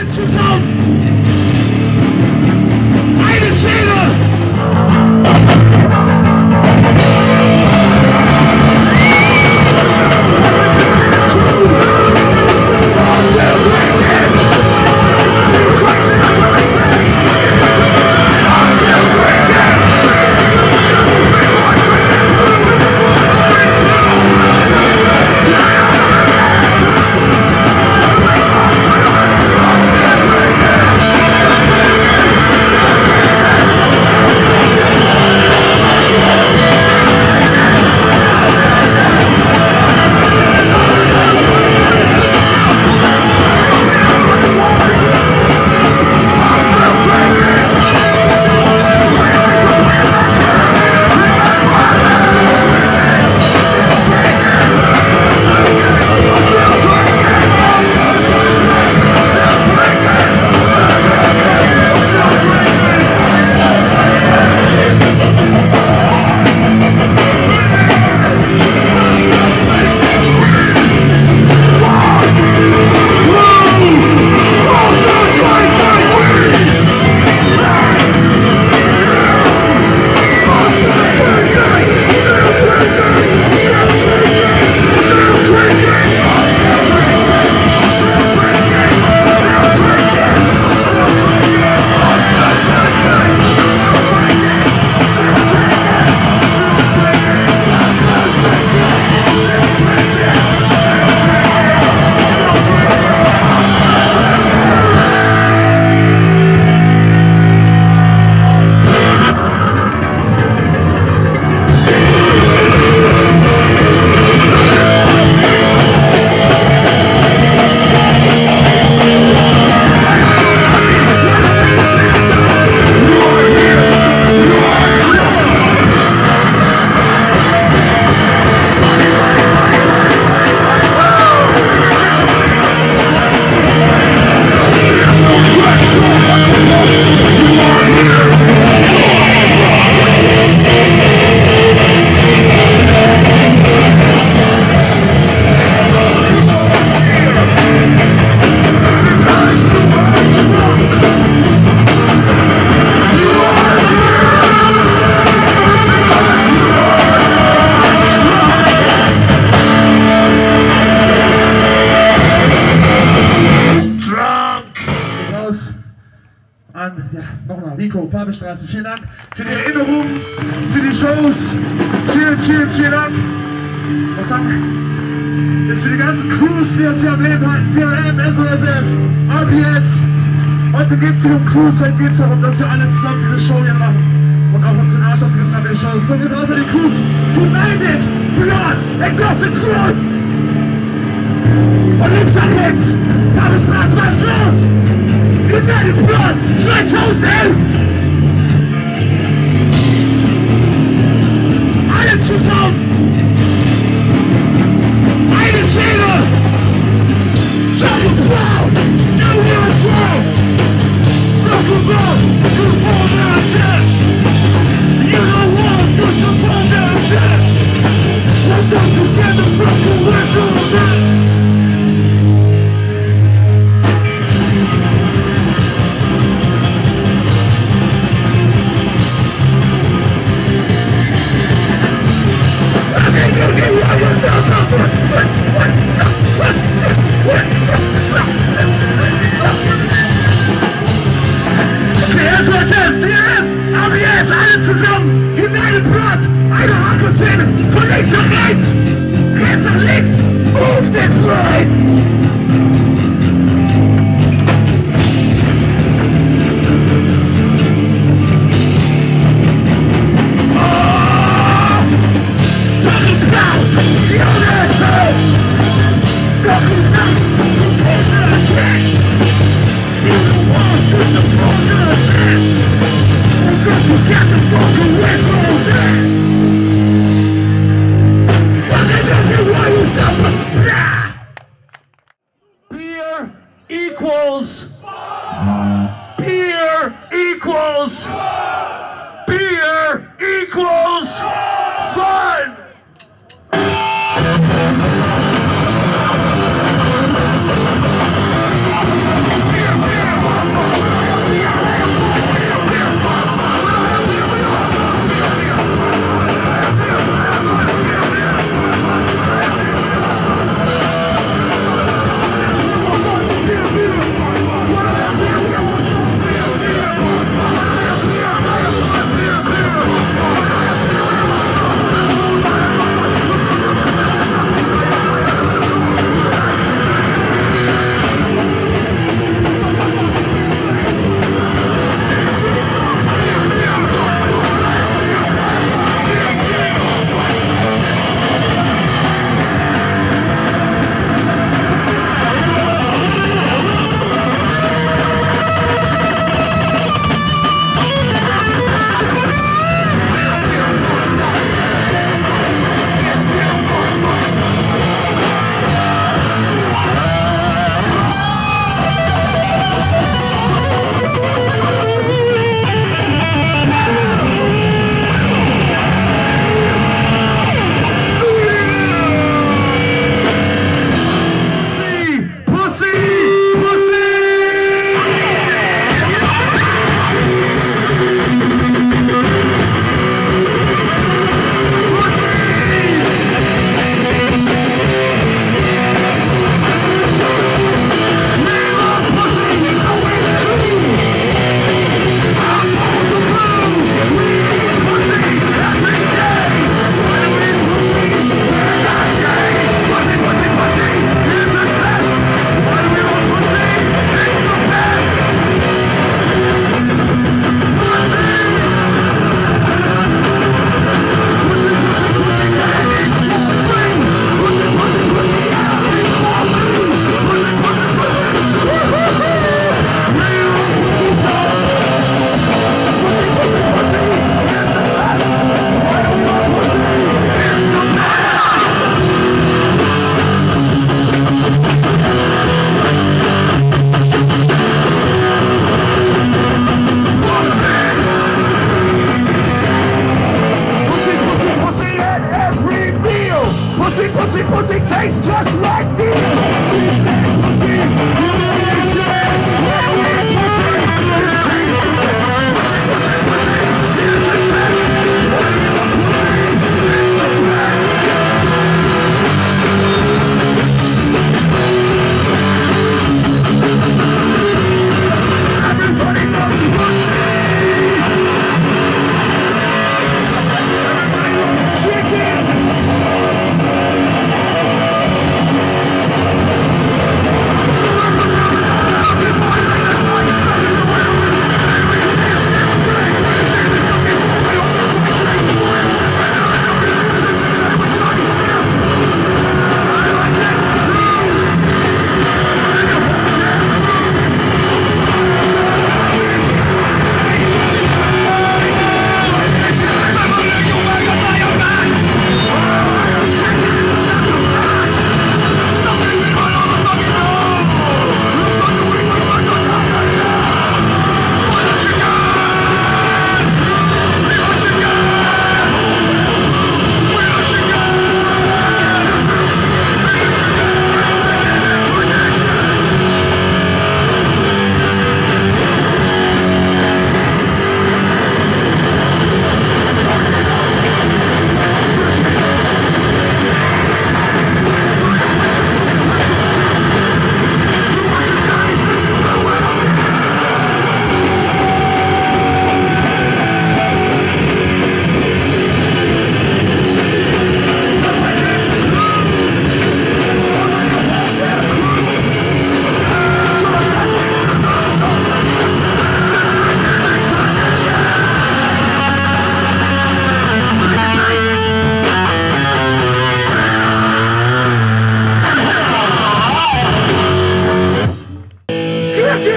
Nico, Papestraße, vielen Dank für die Erinnerung, für die Shows. Vielen Dank. Was haben wir? Jetzt für die ganzen Crews, die uns hier am Leben halten. TRM, SOSF, RPS. Heute geht es hier um Crews, heute geht es darum, dass wir alle zusammen diese Show hier machen. Und auch uns den Arsch aufgerissen haben, die Shows. So geht außer die Crews. United, Blood, and Gossip Crew. Von links nach rechts. Papestraße, was ist los? United Blood 2011! Alle zusammen! Eine Szene! Jungle Cloud! New World World! Rock and roll! You fall down dead! You don't want to fall down dead! We'll come together from the window of that! RBS, alle zusammen! United Blood! Eine Hardcore-Szene! Von links nach rechts! Rechts nach links! Move that fly! Beer equals fun! Beer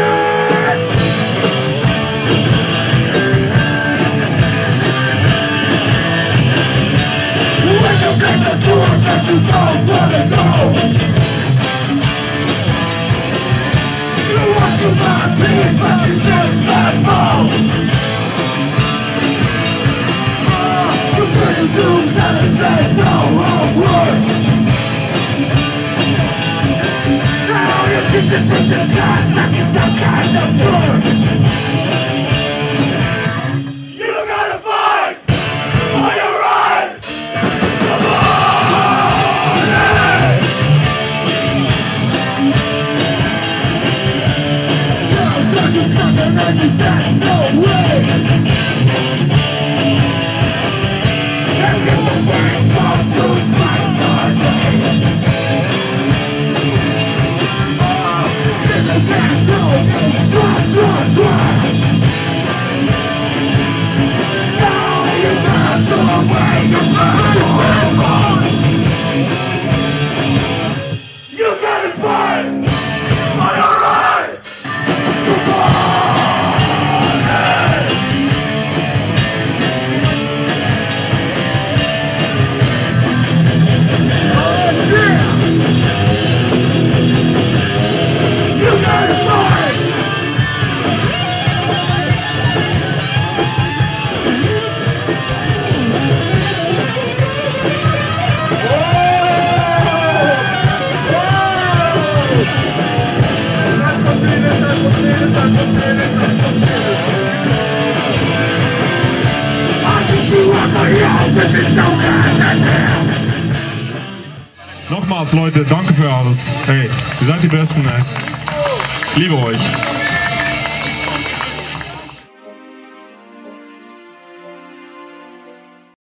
Nochmals Leute, danke für alles. Hey, ihr seid die Besten, ey. Ich liebe euch.